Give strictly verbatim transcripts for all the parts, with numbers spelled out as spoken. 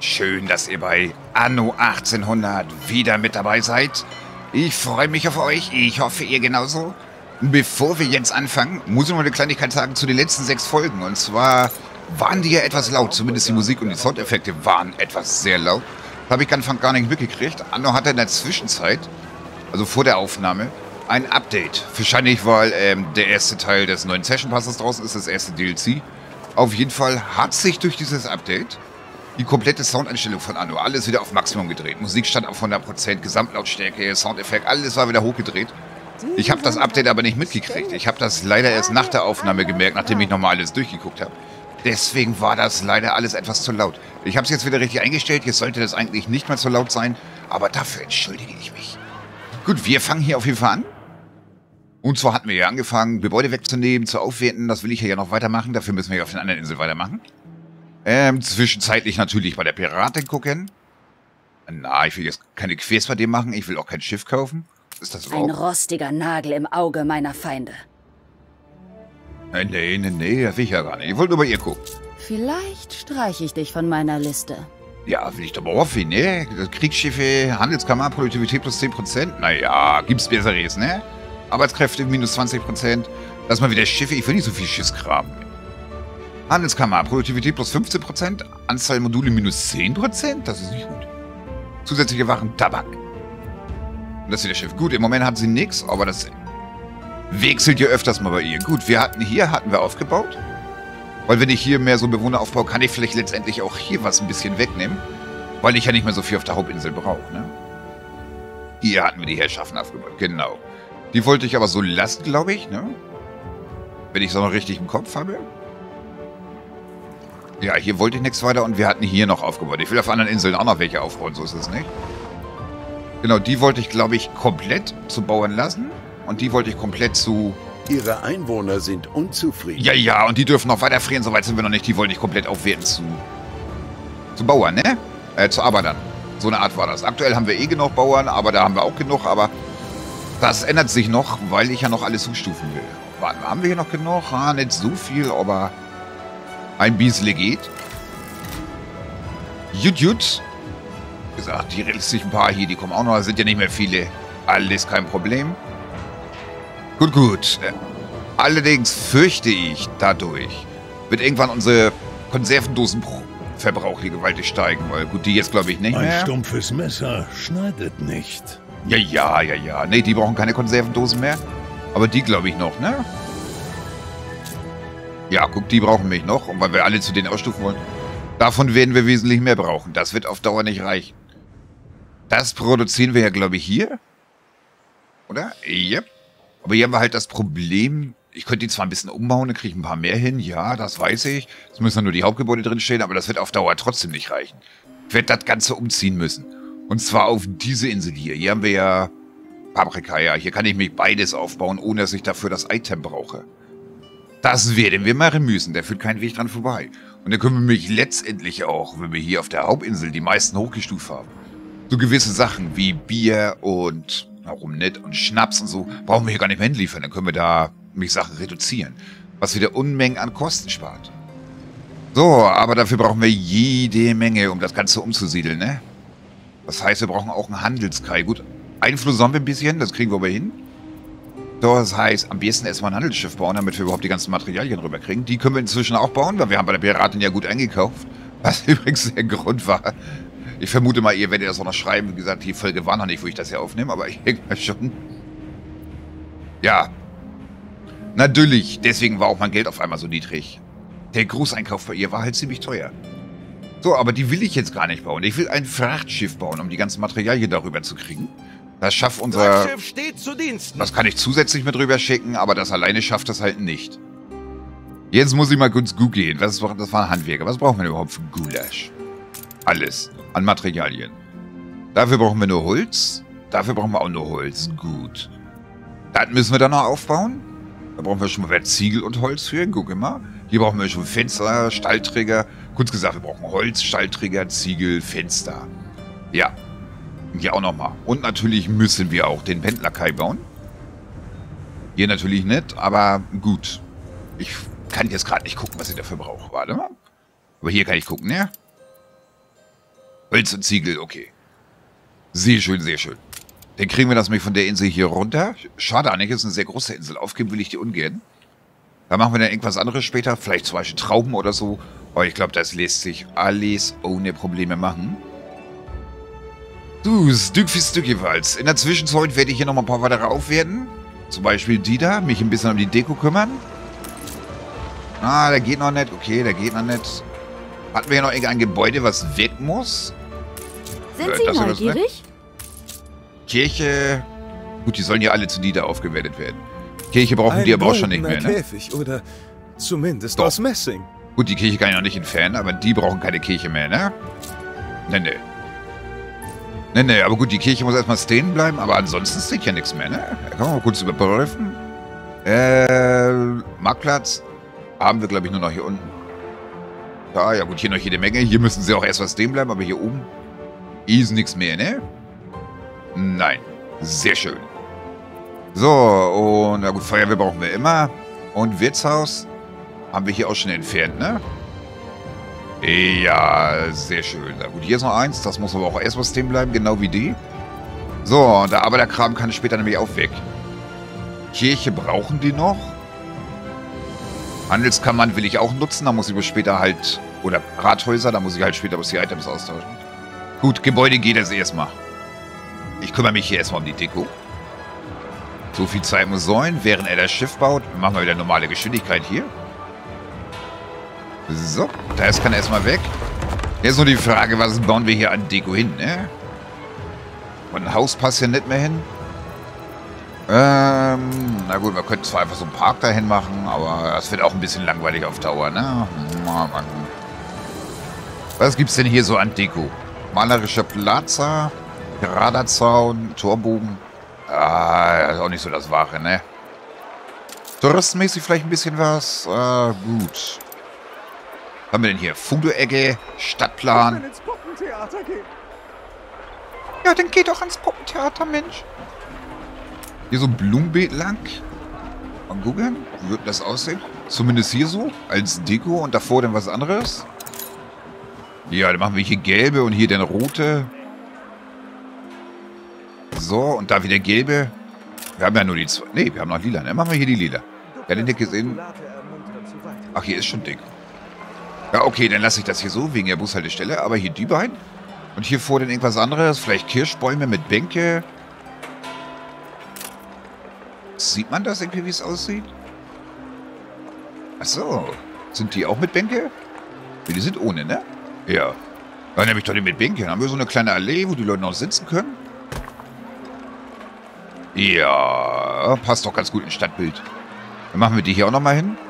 Schön, dass ihr bei Anno achtzehnhundert wieder mit dabei seid. Ich freue mich auf euch. Ich hoffe, ihr genauso. Bevor wir jetzt anfangen, muss ich noch eine Kleinigkeit sagen zu den letzten sechs Folgen. Und zwar waren die ja etwas laut. Zumindest die Musik und die Soundeffekte waren etwas sehr laut. Das habe ich ganz gar nicht mitgekriegt. Anno hatte in der Zwischenzeit, also vor der Aufnahme, ein Update. Wahrscheinlich, weil ähm, der erste Teil des neuen Session Passes draußen ist, das erste D L C. Auf jeden Fall hat sich durch dieses Update die komplette Soundeinstellung von Anno, alles wieder auf Maximum gedreht. Musik stand auf hundert Prozent, Gesamtlautstärke, Soundeffekt, alles war wieder hochgedreht. Ich habe das Update aber nicht mitgekriegt. Ich habe das leider erst nach der Aufnahme gemerkt, nachdem ich nochmal alles durchgeguckt habe. Deswegen war das leider alles etwas zu laut. Ich habe es jetzt wieder richtig eingestellt. Jetzt sollte das eigentlich nicht mehr so laut sein. Aber dafür entschuldige ich mich. Gut, wir fangen hier auf jeden Fall an. Und zwar hatten wir ja angefangen, Gebäude wegzunehmen, zu aufwerten. Das will ich ja noch weitermachen. Dafür müssen wir ja auf den anderen Inseln weitermachen. Ähm, zwischenzeitlich natürlich bei der Piratin gucken. Na, ich will jetzt keine Quests bei dem machen. Ich will auch kein Schiff kaufen. Ist das Ein rostiger Nagel im Auge meiner Feinde. Nee, nee, nee, nee, das will ich ja gar nicht. Ich wollte nur bei ihr gucken. Vielleicht streiche ich dich von meiner Liste. Ja, will ich doch mal hoffen, ne? Kriegsschiffe, Handelskammer, Produktivität plus zehn Prozent. Naja, gibt's Besseres, ne? Arbeitskräfte minus zwanzig Prozent. Lass mal wieder Schiffe. Ich will nicht so viel Schiffskram. Handelskammer, Produktivität plus fünfzehn Prozent. Anzahl Module minus zehn Prozent. Das ist nicht gut. Zusätzliche Waren, Tabak. Und das ist wieder Schiff. Gut, im Moment hat sie nichts, aber das wechselt ja öfters mal bei ihr. Gut, wir hatten hier, hatten wir aufgebaut. Weil wenn ich hier mehr so Bewohner aufbaue, kann ich vielleicht letztendlich auch hier was ein bisschen wegnehmen. Weil ich ja nicht mehr so viel auf der Hauptinsel brauche, ne? Hier hatten wir die Herrschaften aufgebaut, genau. Die wollte ich aber so lassen, glaube ich, ne? Wenn ich es noch richtig im Kopf habe. Ja, hier wollte ich nichts weiter und wir hatten hier noch aufgebaut. Ich will auf anderen Inseln auch noch welche aufbauen, so ist es nicht. Genau, die wollte ich, glaube ich, komplett zu bauen lassen. Und die wollte ich komplett zu... Ihre Einwohner sind unzufrieden. Ja, ja, und die dürfen noch weiter frieren, soweit sind wir noch nicht. Die wollte ich komplett aufwerten zu... Zu Bauern, ne? Äh, zu Arbeitern. So eine Art war das. Aktuell haben wir eh genug Bauern, aber da haben wir auch genug, aber... Das ändert sich noch, weil ich ja noch alles zustufen will. Warten, haben wir hier noch genug? Ah, nicht so viel, aber... Ein bisschen geht. Jut, jut. Wie gesagt, die restlichen paar hier, die kommen auch noch. Da sind ja nicht mehr viele. Alles kein Problem. Gut, gut. Allerdings fürchte ich, dadurch wird irgendwann unsere Konservendosenverbrauch hier gewaltig steigen. Weil gut, die jetzt glaube ich nicht mehr. Ein stumpfes Messer schneidet nicht. Ja, ja, ja, ja. Nee, die brauchen keine Konservendosen mehr. Aber die glaube ich noch, ne? Ja, guck, die brauchen mich noch. Und weil wir alle zu denen ausstufen wollen. Davon werden wir wesentlich mehr brauchen. Das wird auf Dauer nicht reichen. Das produzieren wir ja, glaube ich, hier. Oder? Ja. Aber hier haben wir halt das Problem, ich könnte die zwar ein bisschen umbauen, dann kriege ich ein paar mehr hin. Ja, das weiß ich. Es müssen nur die Hauptgebäude drin stehen, aber das wird auf Dauer trotzdem nicht reichen. Ich werde das Ganze umziehen müssen. Und zwar auf diese Insel hier. Hier haben wir ja Paprika, ja. Hier kann ich mich beides aufbauen, ohne dass ich dafür das Item brauche. Das werden wir machen müssen. Da führt kein Weg dran vorbei. Und dann können wir mich letztendlich auch, wenn wir hier auf der Hauptinsel die meisten hochgestuft haben, so gewisse Sachen wie Bier und, warum nicht, und Schnaps und so, brauchen wir hier gar nicht mehr hinliefern. Dann können wir da mich Sachen reduzieren. Was wieder Unmengen an Kosten spart. So, aber dafür brauchen wir jede Menge, um das Ganze umzusiedeln, ne? Das heißt, wir brauchen auch einen Handelskai. Gut, Einfluss haben wir ein bisschen, das kriegen wir aber hin. Das heißt, am besten erstmal ein Handelsschiff bauen, damit wir überhaupt die ganzen Materialien rüberkriegen. Die können wir inzwischen auch bauen, weil wir haben bei der Piratin ja gut eingekauft. Was übrigens der Grund war. Ich vermute mal, ihr werdet das auch noch schreiben. Wie gesagt, die Folge war noch nicht, wo ich das hier aufnehme, aber ich denke mal schon. Ja. Natürlich, deswegen war auch mein Geld auf einmal so niedrig. Der Großeinkauf bei ihr war halt ziemlich teuer. So, aber die will ich jetzt gar nicht bauen. Ich will ein Frachtschiff bauen, um die ganzen Materialien darüber zu kriegen. Das schafft unser... Das Schiff steht zu Diensten. Das kann ich zusätzlich mit rüber schicken, aber das alleine schafft das halt nicht. Jetzt muss ich mal kurz googeln. Das war ein Handwerker. Was brauchen wir denn überhaupt für Gulasch? Alles. An Materialien. Dafür brauchen wir nur Holz. Dafür brauchen wir auch nur Holz. Gut. Das müssen wir dann noch aufbauen. Da brauchen wir schon mal Ziegel und Holz für. Guck mal. Hier brauchen wir schon Fenster, Stallträger. Kurz gesagt, wir brauchen Holz, Stallträger, Ziegel, Fenster. Ja. Hier auch nochmal. Und natürlich müssen wir auch den Pendlerkai bauen. Hier natürlich nicht, aber gut. Ich kann jetzt gerade nicht gucken, was ich dafür brauche. Warte mal. Aber hier kann ich gucken, ne? Holz und Ziegel, okay. Sehr schön, sehr schön. Dann kriegen wir das nämlich von der Insel hier runter. Schade eigentlich, ist eine sehr große Insel. Aufgeben will ich die ungern. Da machen wir dann irgendwas anderes später. Vielleicht zum Beispiel Trauben oder so. Aber ich glaube, das lässt sich alles ohne Probleme machen. Du, Stück für Stück jeweils. In der Zwischenzeit werde ich hier nochmal ein paar weitere aufwerten. Zum Beispiel die da. Mich ein bisschen um die Deko kümmern. Ah, der geht noch nicht. Okay, der geht noch nicht. Hatten wir hier noch irgendein Gebäude, was weg muss? Sind Äh, Sie das oder das neugierig? Kirche. Gut, die sollen ja alle zu Nieder aufgewertet werden. Kirche brauchen Ein die aber auch schon nicht mehr, goldener ne? Käfig oder zumindest Doch. aus Messing. Gut, die Kirche kann ich noch nicht entfernen, aber die brauchen keine Kirche mehr, ne? Ne, ne. Ne, ne, aber gut, die Kirche muss erstmal stehen bleiben, aber ansonsten steht ja nichts mehr, ne? Da kann man mal kurz überprüfen. Äh, Marktplatz haben wir, glaube ich, nur noch hier unten. Da, ja gut, hier noch jede Menge. Hier müssen sie auch erstmal stehen bleiben, aber hier oben ist nichts mehr, ne? Nein. Sehr schön. So, und na gut, Feuerwehr brauchen wir immer. Und Wirtshaus haben wir hier auch schon entfernt, ne? Ja, sehr schön. Na gut, hier ist noch eins. Das muss aber auch erstmal stehen bleiben, genau wie die. So, und der Arbeiterkram kann später nämlich auch weg. Kirche brauchen die noch. Handelskammern will ich auch nutzen. Da muss ich aber später halt... Oder Rathäuser, da muss ich halt später bloß die Items austauschen. Gut, Gebäude geht das erstmal. Ich kümmere mich hier erstmal um die Deko. So viel Zeit muss sein, während er das Schiff baut. Machen wir wieder normale Geschwindigkeit hier. So, das kann erstmal weg. Jetzt nur die Frage, was bauen wir hier an Deko hin, ne? Und ein Haus passt hier nicht mehr hin. Ähm, na gut, wir könnten zwar einfach so einen Park dahin machen, aber das wird auch ein bisschen langweilig auf Dauer, ne? Was gibt's denn hier so an Deko? Malerischer Plaza, gerader Zaun, Torbogen. Ah, das ist auch nicht so das Wahre, ne? Touristenmäßig vielleicht ein bisschen was. Ah, gut. Was haben wir denn hier? Fudo-Ecke, Stadtplan. ins Puppentheater gehen. Ja, dann geht doch ans Puppentheater, Mensch. Hier so ein Blumenbeet lang. Mal gucken, wie wird das aussehen? Zumindest hier so, als Deko und davor dann was anderes. Ja, dann machen wir hier gelbe und hier dann rote. So, und da wieder gelbe. Wir haben ja nur die zwei. Ne, wir haben noch lila, ne? Machen wir hier die lila. Ja, den Dick gesehen. Ach, hier ist schon dick. Ja, okay, dann lasse ich das hier so, wegen der Bushaltestelle. Aber hier die beiden. Und hier vor dann irgendwas anderes. Vielleicht Kirschbäume mit Bänke. Sieht man das irgendwie, wie es aussieht? Ach so. Sind die auch mit Bänke? Ja, die sind ohne, ne? Ja. Dann nehme ich doch die mit Bänke. Dann haben wir so eine kleine Allee, wo die Leute noch sitzen können. Ja, passt doch ganz gut ins Stadtbild. Dann machen wir die hier auch nochmal hin.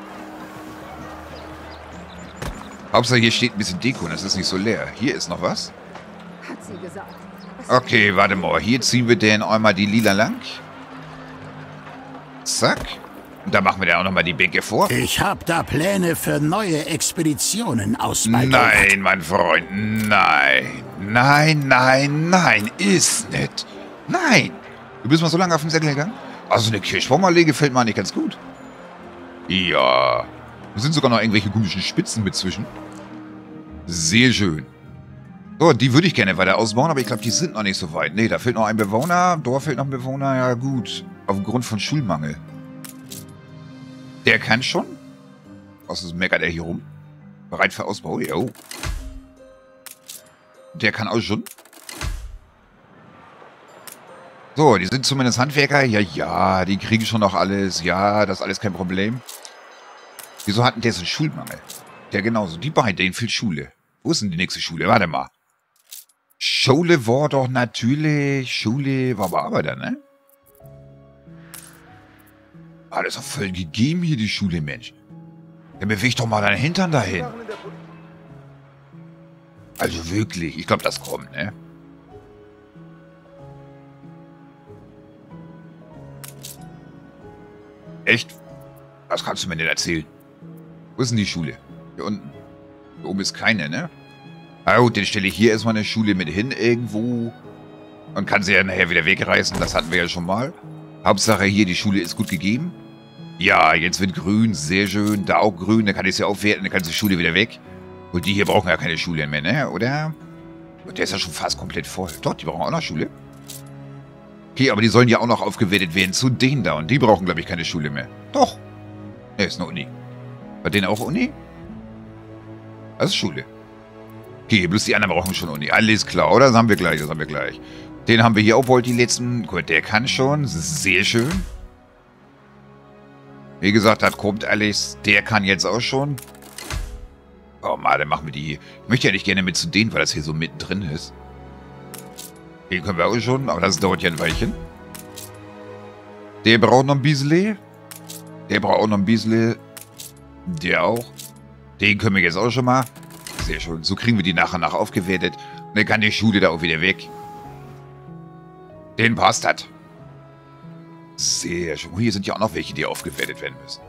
Hauptsache hier steht ein bisschen Deko und es ist nicht so leer. Hier ist noch was. Hat sie gesagt. Okay, warte mal. Hier ziehen wir denn einmal die lila lang. Zack. Und dann machen wir dann auch nochmal die Bänke vor. Ich habe da Pläne für neue Expeditionen aus Baldurch. Nein, mein Freund, nein. Nein, nein, nein, ist nicht. Nein. Du bist mal so lange auf dem Säckel gegangen? Also eine Kirschbaumallee gefällt mir eigentlich ganz gut. Ja. Da sind sogar noch irgendwelche komischen Spitzen mit zwischen. Sehr schön. So, die würde ich gerne weiter ausbauen, aber ich glaube, die sind noch nicht so weit. Nee, da fehlt noch ein Bewohner. Dort fehlt noch ein Bewohner. Ja, gut. Aufgrund von Schulmangel. Der kann schon. Was ist meckert der hier rum? Bereit für Ausbau? Jo. Der kann auch schon. So, die sind zumindest Handwerker. Ja, ja, die kriegen schon noch alles. Ja, das ist alles kein Problem. Wieso hatten der so einen Schulmangel? Der genauso. Die beiden, denen fehlt Schule. Wo ist denn die nächste Schule? Warte mal. Schule war doch natürlich... Schule war aber Arbeiter, ne? Ah, das ist doch voll gegeben hier, die Schule, Mensch. Dann beweg doch mal deinen Hintern dahin. Also wirklich, ich glaube, das kommt, ne? Echt? Was kannst du mir denn erzählen? Wo ist denn die Schule? Hier unten. Hier oben ist keine, ne? Na gut, dann stelle ich hier erstmal eine Schule mit hin irgendwo. Und kann sie ja nachher wieder wegreißen. Das hatten wir ja schon mal. Hauptsache hier, die Schule ist gut gegeben. Ja, jetzt wird grün. Sehr schön. Da auch grün. Dann kann ich sie aufwerten. Dann kann die Schule wieder weg. Und die hier brauchen ja keine Schule mehr, ne? Oder? Der ist ja schon fast komplett voll. Doch, die brauchen auch noch Schule. Okay, aber die sollen ja auch noch aufgewertet werden zu denen da. Und die brauchen, glaube ich, keine Schule mehr. Doch. Ne, ist eine Uni. Bei denen auch Uni? Das ist Schule. Okay, bloß die anderen brauchen schon Uni. Alles klar, oder? Das haben wir gleich, das haben wir gleich. Den haben wir hier, obwohl die letzten... Gut, der kann schon. Das ist sehr schön. Wie gesagt, das kommt alles. Der kann jetzt auch schon. Oh Mann, dann machen wir die hier. Ich möchte ja nicht gerne mit zu denen, weil das hier so mittendrin ist. Den können wir auch schon, aber das dauert ja ein Weilchen. Der braucht noch ein bisschen. Der braucht auch noch ein bisschen. Der auch. Den können wir jetzt auch schon mal. Sehr schön. So kriegen wir die nach und nach aufgewertet. Und dann kann die Schule da auch wieder weg. Den passt das. Sehr schön. Hier sind ja auch noch welche, die aufgewertet werden müssen.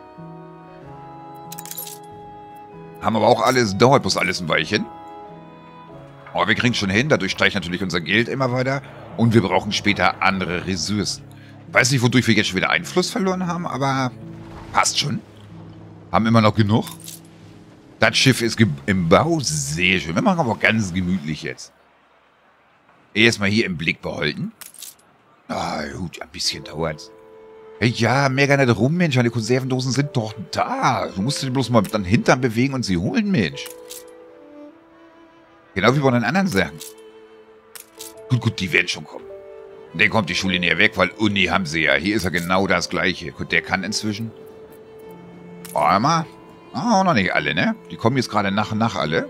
Haben aber auch alles, dauert bloß alles ein Weilchen. Aber wir kriegen schon hin, dadurch steigt natürlich unser Geld immer weiter. Und wir brauchen später andere Ressourcen. Weiß nicht, wodurch wir jetzt schon wieder Einfluss verloren haben, aber passt schon. Haben immer noch genug. Das Schiff ist im Bau, sehr schön. Wir machen aber auch ganz gemütlich jetzt. Erstmal hier im Blick behalten. Ah, gut, ein bisschen dauert's. Ja, mehr gar nicht rum, Mensch. Meine Konservendosen sind doch da. Du musst dich bloß mal dann Hintern bewegen und sie holen, Mensch. Genau wie bei den anderen Sachen. Gut, gut, die werden schon kommen. Und dann kommt die Schule näher weg, weil Uni haben sie ja. Hier ist ja genau das Gleiche. Gut, der kann inzwischen. Oh, einmal. Ah, noch nicht alle, ne? Die kommen jetzt gerade nach und nach alle.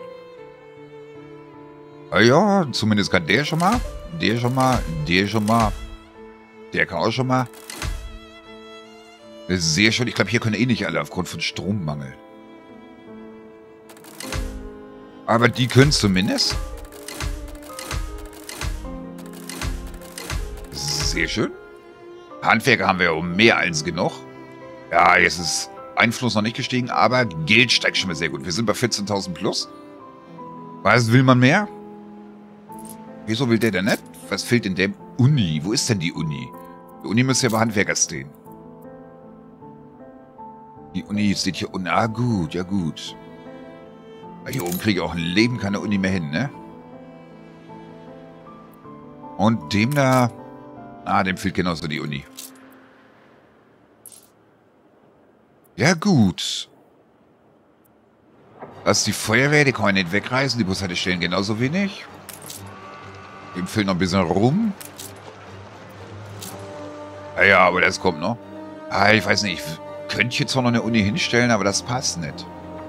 Ah ja, zumindest kann der schon mal. Der schon mal. Der schon mal. Der kann auch schon mal. Sehr schön. Ich glaube, hier können eh nicht alle aufgrund von Strommangel. Aber die können zumindest. Sehr schön. Handwerker haben wir ja um mehr als genug. Ja, jetzt ist Einfluss noch nicht gestiegen, aber Geld steigt schon mal sehr gut. Wir sind bei vierzehntausend plus. Was will man mehr? Wieso will der denn nicht? Was fehlt in der Uni? Wo ist denn die Uni? Die Uni müsste ja bei Handwerker stehen. Die Uni steht hier unten. Ah, gut, ja gut. Hier oben kriege ich auch ein Leben keine Uni mehr hin, ne? Und dem da... Ah, dem fehlt genauso die Uni. Ja, gut. Das ist die Feuerwehr, die kann man nicht wegreißen. Die Bushaltestellen genauso wenig. Dem fehlt noch ein bisschen rum. Ah ja, aber das kommt noch. Ah, ich weiß nicht. Ich könnte jetzt zwar noch eine Uni hinstellen, aber das passt nicht.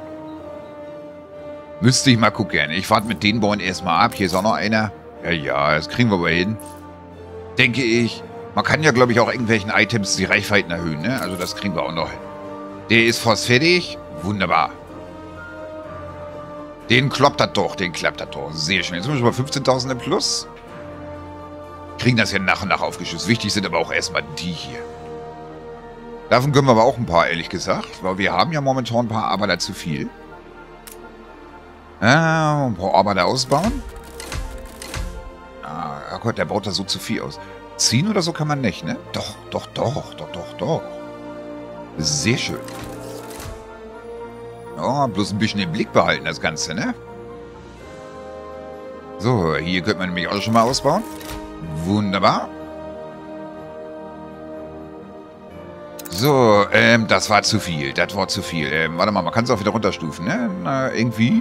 Müsste ich mal gucken. Ich warte mit den Bauern erstmal ab. Hier ist auch noch einer. Ja, ja, das kriegen wir aber hin. Denke ich. Man kann ja, glaube ich, auch irgendwelchen Items die Reichweiten erhöhen, ne? Also das kriegen wir auch noch hin. Der ist fast fertig. Wunderbar. Den klappt das doch. Den klappt das doch. Sehr schön. Jetzt sind wir schon bei fünfzehntausend im Plus. Kriegen das ja nach und nach aufgeschützt. Wichtig sind aber auch erstmal die hier. Davon können wir aber auch ein paar, ehrlich gesagt. Weil wir haben ja momentan ein paar Arbeiter zu viel. Ah, ein paar Arbeiter ausbauen. Ah, oh Gott, der baut da so zu viel aus. Ziehen oder so kann man nicht, ne? Doch, doch, doch, doch, doch, doch. Sehr schön. Oh, bloß ein bisschen im Blick behalten, das Ganze, ne? So, hier könnte man nämlich auch schon mal ausbauen. Wunderbar. So, ähm, das war zu viel. Das war zu viel. Ähm, warte mal, man kann es auch wieder runterstufen, ne? Na, irgendwie.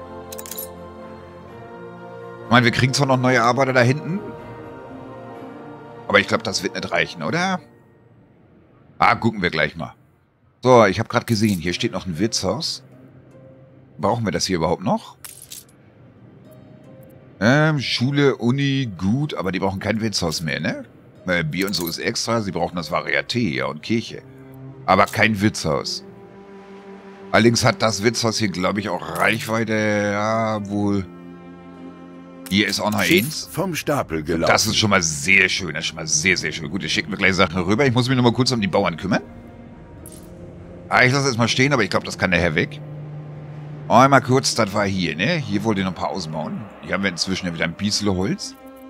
Ich meine, wir kriegen zwar noch neue Arbeiter da hinten. Aber ich glaube, das wird nicht reichen, oder? Ah, gucken wir gleich mal. So, ich habe gerade gesehen, hier steht noch ein Wirtshaus. Brauchen wir das hier überhaupt noch? Ähm, Schule, Uni, gut, aber die brauchen kein Wirtshaus mehr, ne? Äh, Bier und so ist extra, sie brauchen das Varieté, ja, und Kirche. Aber kein Wirtshaus. Allerdings hat das Wirtshaus hier, glaube ich, auch Reichweite, ja, wohl... Hier ist auch noch eins. Vom Stapel gelaufen. Das ist schon mal sehr schön. Das ist schon mal sehr, sehr schön. Gut, ich schicke mir gleich Sachen rüber. Ich muss mich noch mal kurz um die Bauern kümmern. Ah, ich lasse es mal stehen, aber ich glaube, das kann der Herr weg. Einmal kurz, das war hier, ne? Hier wollte ich noch ein paar ausbauen. Hier haben wir inzwischen ja wieder ein bisschen Holz.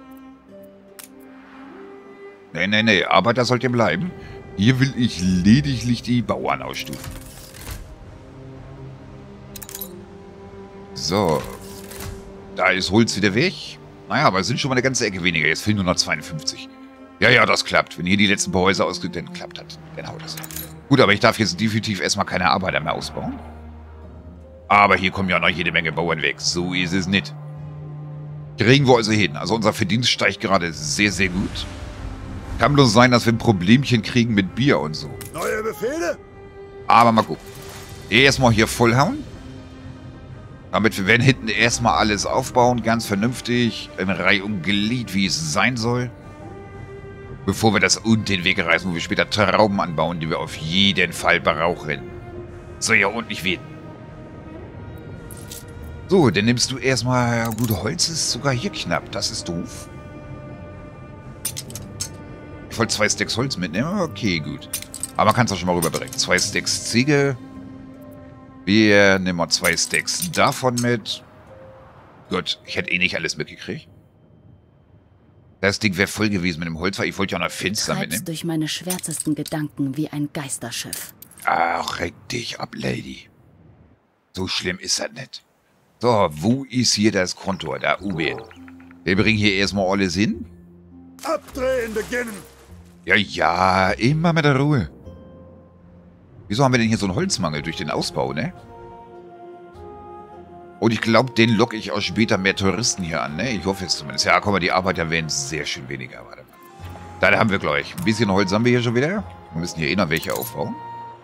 Nee, nee, nee. Arbeiter sollt ihr bleiben. Hier will ich lediglich die Bauern ausstufen. So. Da ist Holz wieder weg. Naja, aber es sind schon mal eine ganze Ecke weniger. Jetzt fehlen nur noch zweiundfünfzig. Ja, ja, das klappt. Wenn hier die letzten paar Häuser ausgeht, dann klappt das. Genau das. Gut, aber ich darf jetzt definitiv erstmal keine Arbeiter mehr ausbauen. Aber hier kommen ja noch jede Menge Bauern weg. So ist es nicht. Kriegen wir also hin. Also unser Verdienst steigt gerade sehr, sehr gut. Kann bloß sein, dass wir ein Problemchen kriegen mit Bier und so. Neue Befehle? Aber mal gucken. Erstmal hier vollhauen. Damit wir werden hinten erstmal alles aufbauen. Ganz vernünftig. In Reihe und Glied, wie es sein soll. Bevor wir das unten den Weg reißen, wo wir später Trauben anbauen, die wir auf jeden Fall brauchen. Soll ja ordentlich werden. So, dann nimmst du erstmal... Ja, gut, Holz ist sogar hier knapp. Das ist doof. Ich wollte zwei Stacks Holz mitnehmen. Okay, gut. Aber man kann es auch schon mal rüberbringen. Zwei Stacks Ziegel. Wir nehmen mal zwei Stacks davon mit. Gut, ich hätte eh nicht alles mitgekriegt. Das Ding wäre voll gewesen mit dem Holz, weil ich wollte ja noch Fenster mitnehmen. Durch meine schwärzesten Gedanken wie ein Geisterschiff. Ach, reg dich ab, Lady. So schlimm ist das nicht. So, wo ist hier das Kontor? Da oben. Wir bringen hier erstmal alles hin. Abdrehen beginnen! Ja, ja, immer mit der Ruhe. Wieso haben wir denn hier so einen Holzmangel durch den Ausbau, ne? Und ich glaube, den locke ich auch später mehr Touristen hier an, ne? Ich hoffe es zumindest. Ja, guck mal, die Arbeiter werden sehr schön weniger. Warte mal. Da haben wir gleich. Ein bisschen Holz haben wir hier schon wieder. Wir müssen hier eh noch welche aufbauen.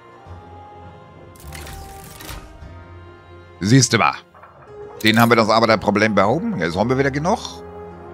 Siehst du mal. Den haben wir das Arbeiterproblem behoben. Jetzt haben wir wieder genug.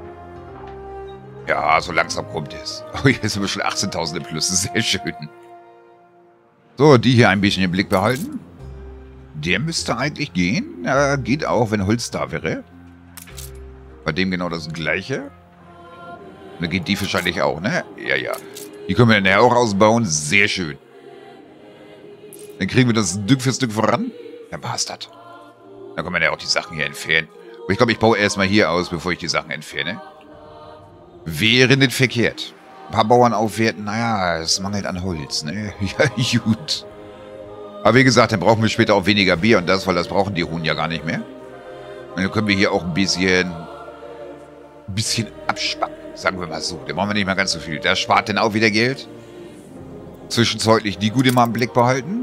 Ja, so langsam kommt es. Oh, hier sind wir schon achtzehntausend im Plus. Sehr schön. So, die hier ein bisschen im Blick behalten. Der müsste eigentlich gehen. Ja, geht auch, wenn Holz da wäre. Bei dem genau das Gleiche. Da geht die wahrscheinlich auch, ne? Ja, ja. Die können wir dann ja auch ausbauen. Sehr schön. Dann kriegen wir das Stück für Stück voran. Dann war's das. Dann können wir ja auch die Sachen hier entfernen. Aber ich glaube, ich baue erstmal hier aus, bevor ich die Sachen entferne. Wäre nicht verkehrt. Ein paar Bauern aufwerten, naja, es mangelt an Holz, ne? Ja, gut. Aber wie gesagt, dann brauchen wir später auch weniger Bier und das, weil das brauchen die Huhn ja gar nicht mehr. Und dann können wir hier auch ein bisschen, ein bisschen abspacken, sagen wir mal so. Da brauchen wir nicht mehr ganz so viel. Das spart dann auch wieder Geld. Zwischenzeitlich die Gute mal im Blick behalten.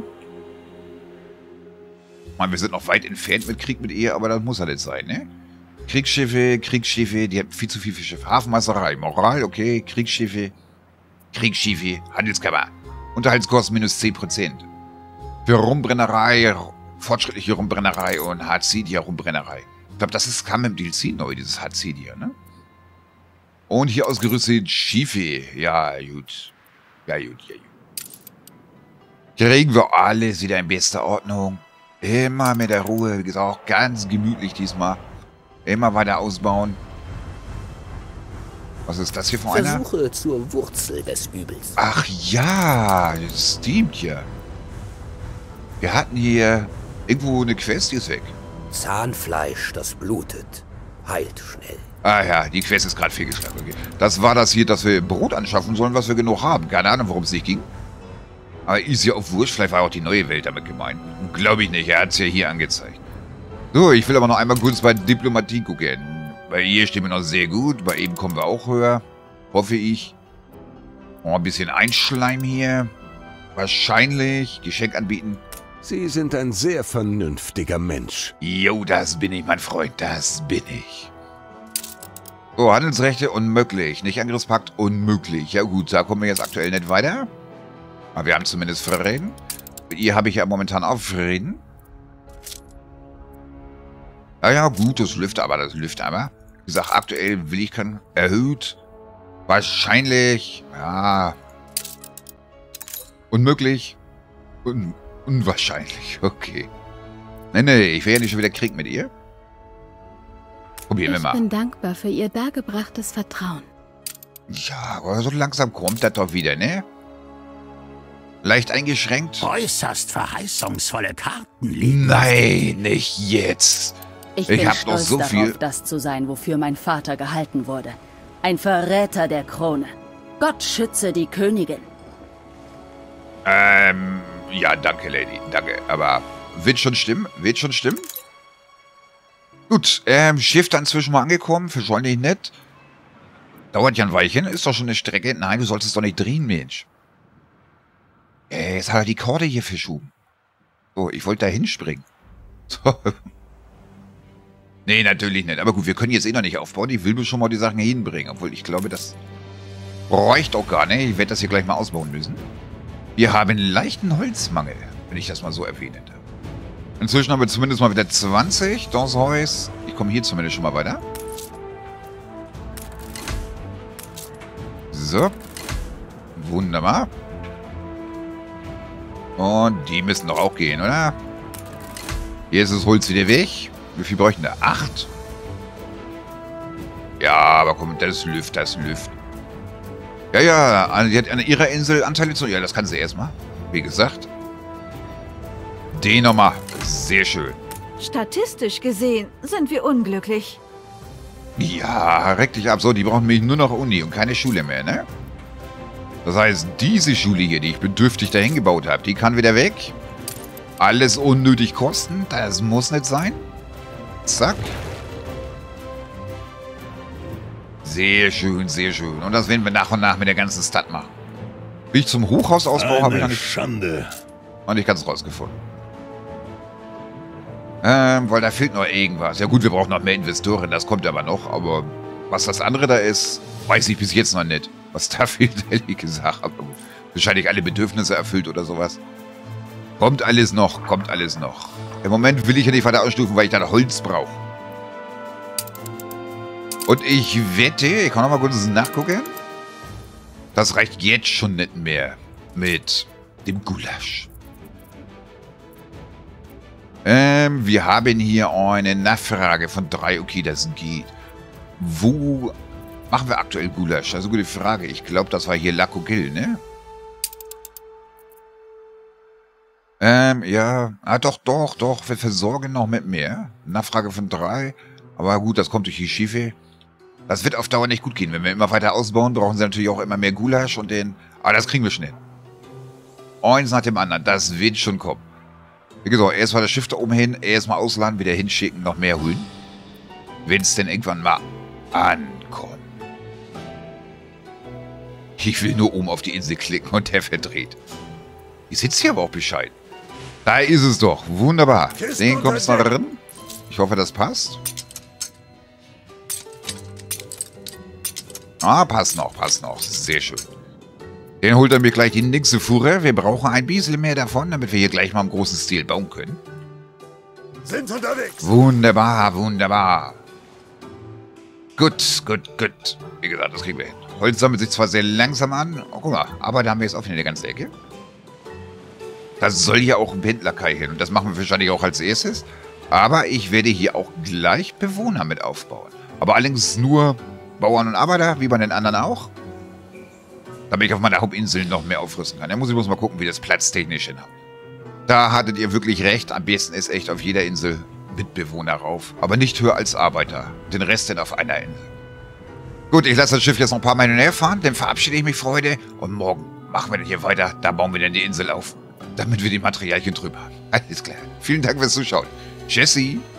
Ich meine, wir sind noch weit entfernt mit Krieg mit ihr, aber das muss halt jetzt sein, ne? Kriegsschiffe, Kriegsschiffe, die haben viel zu viel für Schiffe. Hafenmeisterei, Moral, okay, Kriegsschiffe, Kriegsschiffe, Handelskammer. Unterhaltskosten minus zehn Prozent. Für Rumbrennerei, fortschrittliche Rumbrennerei und Harzidia-Rumbrennerei. Ich glaube, das ist, kam im D L C neu, dieses Harzidia, ne? Und hier ausgerüstet Schiffe. Ja, gut. Ja, gut, ja, gut. Kriegen wir alles wieder in bester Ordnung. Immer mit der Ruhe, wie gesagt, auch ganz gemütlich diesmal. Immer weiter ausbauen. Was ist das hier für einer? Versuche zur Wurzel des Übels. Ach ja, das steamt hier. Wir hatten hier irgendwo eine Quest, die ist weg. Zahnfleisch, das blutet, heilt schnell. Ah ja, die Quest ist gerade fehlgeschlagen. Okay. Das war das hier, dass wir Brot anschaffen sollen, was wir genug haben. Keine Ahnung, worum es nicht ging. Aber ist ja auch wurscht. Vielleicht war auch die neue Welt damit gemeint. Glaube ich nicht, er hat es ja hier angezeigt. So, ich will aber noch einmal kurz bei Diplomatie gucken. Bei ihr stehen wir noch sehr gut. Bei ihm kommen wir auch höher. Hoffe ich. Noch ein bisschen Einschleim hier. Wahrscheinlich. Geschenk anbieten. Sie sind ein sehr vernünftiger Mensch. Jo, das bin ich, mein Freund. Das bin ich. So, Handelsrechte unmöglich. Nicht Angriffspakt unmöglich. Ja gut, da kommen wir jetzt aktuell nicht weiter. Aber wir haben zumindest Frieden. Mit ihr habe ich ja momentan auch Frieden. Ja, ja, gut, das läuft aber, das läuft aber. Wie gesagt, aktuell will ich kein erhöht. Wahrscheinlich, ja. Unmöglich. Un unwahrscheinlich, okay. Nee, nee, ich will ja nicht schon wieder Krieg mit ihr. Probieren wir mal. Ich bin dankbar für Ihr dargebrachtes Vertrauen. Ja, aber so langsam kommt das doch wieder, ne? Leicht eingeschränkt. Äußerst verheißungsvolle Karten liegen. Nein, nicht jetzt. Ich, Ich bin hab noch stolz so darauf, viel- das zu sein, wofür mein Vater gehalten wurde. Ein Verräter der Krone. Gott schütze die Königin. Ähm, ja, danke, Lady, danke. Aber wird schon stimmen, wird schon stimmen. Gut, ähm, Schiff dann inzwischen mal angekommen. Wahrscheinlich nicht. Dauert ja ein Weilchen. Ist doch schon eine Strecke. Nein, du solltest doch nicht drehen, Mensch. Äh, jetzt hat er die Korde hier verschoben. So, ich wollte da hinspringen. So. Nee, natürlich nicht. Aber gut, wir können jetzt eh noch nicht aufbauen. Ich will mir schon mal die Sachen hinbringen. Obwohl, ich glaube, das bräuchte auch gar nicht. Ich werde das hier gleich mal ausbauen müssen. Wir haben einen leichten Holzmangel, wenn ich das mal so erwähne. Inzwischen haben wir zumindest mal wieder zwanzig. Das heißt, ich komme hier zumindest schon mal weiter. So. Wunderbar. Und die müssen doch auch gehen, oder? Hier ist das Holz wieder weg. Wie viel bräuchten wir? Acht? Ja, aber komm, das Lüft, das Lüft. Ja, ja, die hat an ihrer Insel Anteile zu... Ja, das kann sie erstmal. Wie gesagt. Den nochmal. Sehr schön. Statistisch gesehen sind wir unglücklich. Ja, reck dich ab. So, die brauchen nämlich nur noch Uni und keine Schule mehr, ne? Das heißt, diese Schule hier, die ich bedürftig dahin gebaut habe, die kann wieder weg. Alles unnötig kosten. Das muss nicht sein. Zack. Sehr schön, sehr schön. Und das werden wir nach und nach mit der ganzen Stadt machen. Wie ich zum Hochhausausbau habe ich noch nicht, Schande. noch nicht ganz rausgefunden. Ähm, weil da fehlt noch irgendwas. Ja gut, wir brauchen noch mehr Investoren, das kommt aber noch. Aber was das andere da ist, weiß ich bis jetzt noch nicht. Was da fehlt, ehrlich gesagt. Aber gut, wahrscheinlich alle Bedürfnisse erfüllt oder sowas. Kommt alles noch, kommt alles noch. Im Moment will ich ja nicht weiter ausstufen, weil ich da Holz brauche. Und ich wette, ich kann noch mal kurz nachgucken. Das reicht jetzt schon nicht mehr mit dem Gulasch. Ähm, wir haben hier eine Nachfrage von drei. Okay, das geht. Wo machen wir aktuell Gulasch? Also gute Frage. Ich glaube, das war hier Lakogil, ne? Ähm, ja. Ah, doch, doch, doch. Wir versorgen noch mit mehr. Nachfrage von drei. Aber gut, das kommt durch die Schiffe. Das wird auf Dauer nicht gut gehen. Wenn wir immer weiter ausbauen, brauchen sie natürlich auch immer mehr Gulasch und den... Aber das kriegen wir schnell. Eins nach dem anderen. Das wird schon kommen. Wie gesagt, erst mal das Schiff da oben hin, erst mal ausladen, wieder hinschicken, noch mehr holen. Wenn es denn irgendwann mal ankommt. Ich will nur oben auf die Insel klicken und der verdreht. Die sitzt hier aber auch bescheiden. Da ist es doch. Wunderbar. Den kommt es noch drin. Ich hoffe, das passt. Ah, passt noch, passt noch. Sehr schön. Den holt er mir gleich die nächste Fuhre. Wir brauchen ein bisschen mehr davon, damit wir hier gleich mal im großen Stil bauen können. Sind unterwegs. Wunderbar, wunderbar. Gut, gut, gut. Wie gesagt, das kriegen wir hin. Holz sammelt sich zwar sehr langsam an. Oh, guck mal, aber da haben wir jetzt auch wieder eine ganze Ecke. Das soll ja auch ein Pendlerkai hin. Und das machen wir wahrscheinlich auch als erstes. Aber ich werde hier auch gleich Bewohner mit aufbauen. Aber allerdings nur Bauern und Arbeiter, wie bei den anderen auch. Damit ich auf meiner Hauptinsel noch mehr aufrüsten kann. Da muss ich bloß mal gucken, wie das platztechnisch hinhaut. Da hattet ihr wirklich recht. Am besten ist echt auf jeder Insel Mitbewohner rauf. Aber nicht höher als Arbeiter. Den Rest dann auf einer Insel. Gut, ich lasse das Schiff jetzt noch ein paar Mal hinterher fahren. Dann verabschiede ich mich, Freunde. Und morgen machen wir dann hier weiter. Da bauen wir dann die Insel auf. Damit wir die Materialien drüber haben. Alles klar. Vielen Dank fürs Zuschauen. Tschüssi.